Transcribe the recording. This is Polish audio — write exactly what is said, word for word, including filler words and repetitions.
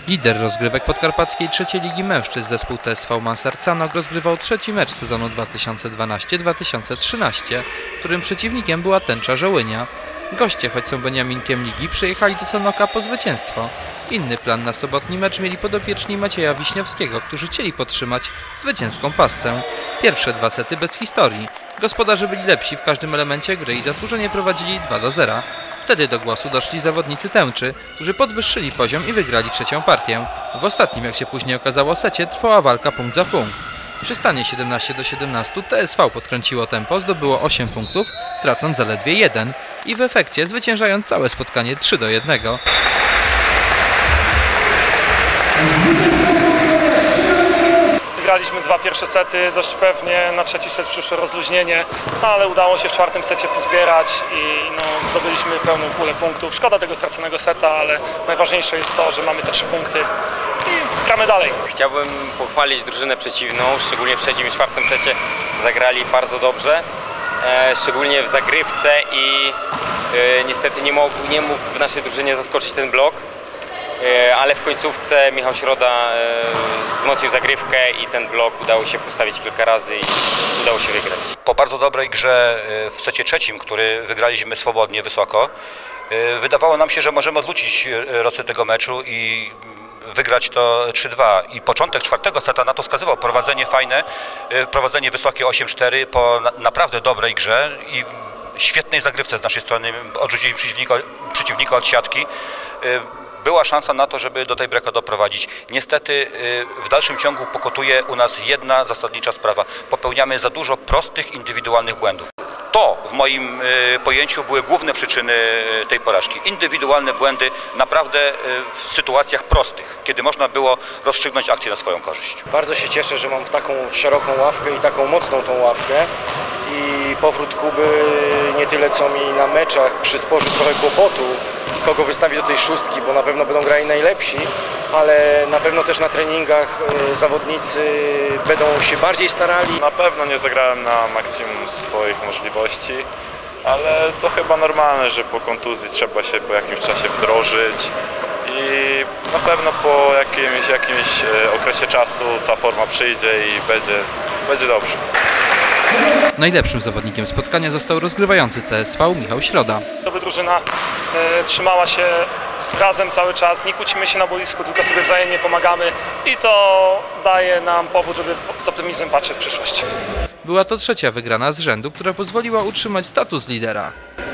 Lider rozgrywek podkarpackiej trzeciej ligi mężczyzn zespół T S V Mansart Sanok rozgrywał trzeci mecz sezonu dwa tysiące dwanaście dwa tysiące trzynaście, którym przeciwnikiem była Tęcza Żołynia. Goście, choć są beniaminkiem ligi, przyjechali do Sanoka po zwycięstwo. Inny plan na sobotni mecz mieli podopieczni Macieja Wiśniewskiego, którzy chcieli podtrzymać zwycięską passę. Pierwsze dwa sety bez historii. Gospodarze byli lepsi w każdym elemencie gry i zasłużenie prowadzili dwa do zera. Wtedy do głosu doszli zawodnicy Tęczy, którzy podwyższyli poziom i wygrali trzecią partię. W ostatnim, jak się później okazało, secie trwała walka punkt za punkt. Przy stanie siedemnaście do siedemnastu T S V podkręciło tempo, zdobyło osiem punktów, tracąc zaledwie jeden i w efekcie zwyciężając całe spotkanie trzy do jednego. Wygraliśmy dwa pierwsze sety dość pewnie, na trzeci set przyszło rozluźnienie, no ale udało się w czwartym secie pozbierać i no, zdobyliśmy pełną pulę punktów. Szkoda tego straconego seta, ale najważniejsze jest to, że mamy te trzy punkty i gramy dalej. Chciałbym pochwalić drużynę przeciwną, szczególnie w trzecim i czwartym secie zagrali bardzo dobrze, e, szczególnie w zagrywce i e, niestety nie mógł, nie mógł w naszej drużynie zaskoczyć ten blok. Ale w końcówce Michał Środa wzmocnił zagrywkę i ten blok udało się postawić kilka razy i udało się wygrać. Po bardzo dobrej grze w secie trzecim, który wygraliśmy swobodnie, wysoko, wydawało nam się, że możemy odwrócić losy tego meczu i wygrać to trzy dwa. I początek czwartego seta na to wskazywał. Prowadzenie fajne, prowadzenie wysokie osiem cztery po naprawdę dobrej grze i świetnej zagrywce z naszej strony. Odrzucili przeciwnika, przeciwnika od siatki. Była szansa na to, żeby do tej breaka doprowadzić. Niestety w dalszym ciągu pokutuje u nas jedna zasadnicza sprawa. Popełniamy za dużo prostych, indywidualnych błędów. To w moim pojęciu były główne przyczyny tej porażki. Indywidualne błędy naprawdę w sytuacjach prostych, kiedy można było rozstrzygnąć akcję na swoją korzyść. Bardzo się cieszę, że mam taką szeroką ławkę i taką mocną tą ławkę. I powrót Kuby nie tyle co mi na meczach przysporzył trochę kłopotu, kogo wystawić do tej szóstki, bo na pewno będą grali najlepsi, ale na pewno też na treningach zawodnicy będą się bardziej starali. Na pewno nie zagrałem na maksimum swoich możliwości, ale to chyba normalne, że po kontuzji trzeba się po jakimś czasie wdrożyć i na pewno po jakimś, jakimś okresie czasu ta forma przyjdzie i będzie, będzie dobrze. Najlepszym zawodnikiem spotkania został rozgrywający T S V Michał Środa. Żeby drużyna y, trzymała się razem cały czas, nie kłócimy się na boisku, tylko sobie wzajemnie pomagamy i to daje nam powód, żeby z optymizmem patrzeć w przyszłość. Była to trzecia wygrana z rzędu, która pozwoliła utrzymać status lidera.